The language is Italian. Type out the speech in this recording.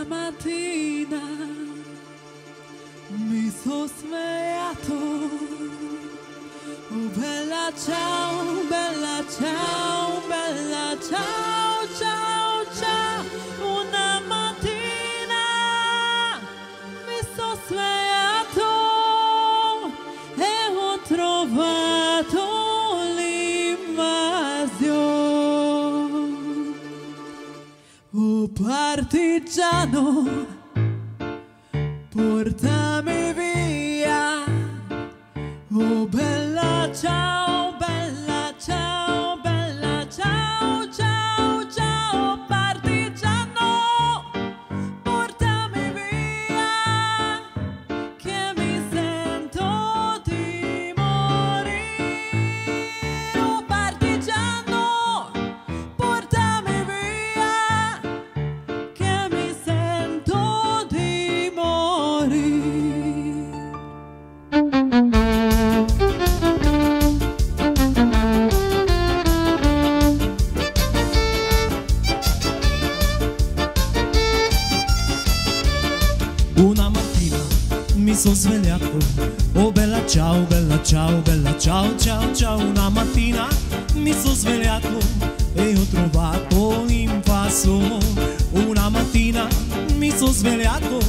mattina mi sono svegliato. Oh bella ciao, bella ciao, bella ciao, ciao, ciao. Una mattina mi sono svegliato e ho trovato l'invasione. Oh partigiano, portami via. Oh bella ciao, bella ciao, bella ciao, ciao, ciao. Partigiano, portami via, che mi sento di morire. Oh partigiano, portami via, che mi sento di morire. Una mattina mi sono svegliato, oh bella ciao, bella ciao, bella ciao, ciao, ciao. Una mattina mi sono svegliato e ho trovato l'invasore. Una mattina mi sono svegliato